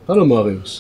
Hallo Marius.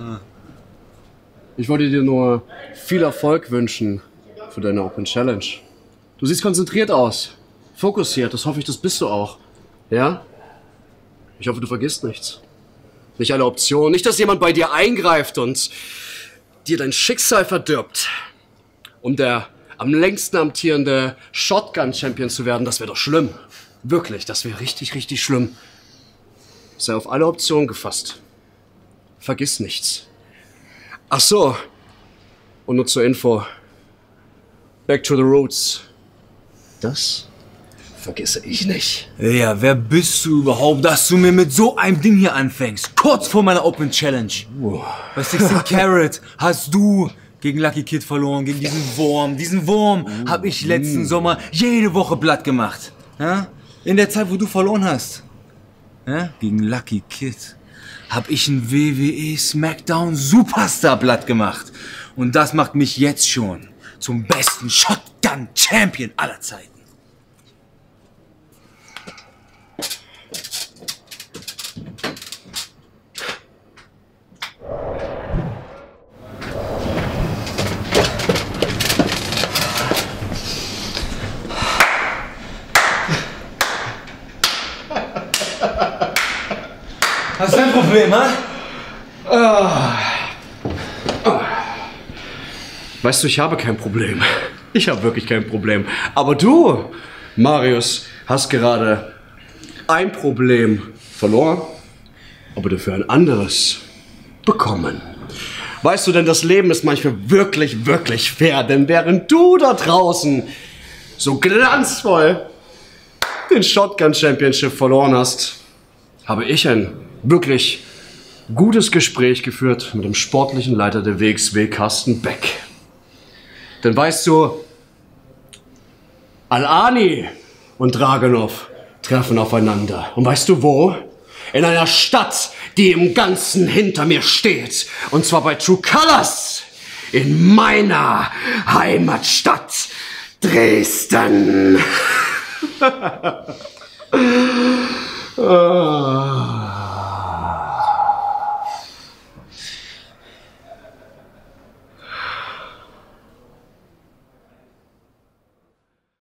Ich wollte dir nur viel Erfolg wünschen für deine Open Challenge. Du siehst konzentriert aus, fokussiert, das hoffe ich, das bist du auch. Ja? Ich hoffe, du vergisst nichts. Nicht alle Optionen, nicht, dass jemand bei dir eingreift und dir dein Schicksal verdirbt. Um der am längsten amtierende Shotgun-Champion zu werden, das wäre doch schlimm. Wirklich, das wäre richtig, richtig schlimm. Sei auf alle Optionen gefasst. Vergiss nichts. Ach so. Und nur zur Info. Back to the roots. Das vergesse ich nicht. Ja, wer bist du überhaupt, dass du mir mit so einem Ding hier anfängst? Kurz vor meiner Open Challenge. Bei 16 Carat hast du gegen Lucky Kid verloren, gegen diesen Wurm. Diesen Wurm habe ich letzten Sommer jede Woche platt gemacht. Ja? In der Zeit, wo du verloren hast. Ja? Gegen Lucky Kid habe ich einen WWE Smackdown Superstar platt gemacht. Und das macht mich jetzt schon zum besten Shotgun Champion aller Zeiten. Hast du ein Problem, ha? Weißt du, ich habe kein Problem. Ich habe wirklich kein Problem. Aber du, Marius, hast gerade ein Problem verloren, aber dafür ein anderes bekommen. Weißt du denn, das Leben ist manchmal wirklich, wirklich fair. Denn während du da draußen so glanzvoll den Shotgun Championship verloren hast, habe ich ein wirklich gutes Gespräch geführt mit dem sportlichen Leiter der WXW, Carsten Beck. Denn weißt du, Al-Ani und Dragunov treffen aufeinander. Und weißt du wo? In einer Stadt, die im Ganzen hinter mir steht. Und zwar bei True Colors. In meiner Heimatstadt Dresden.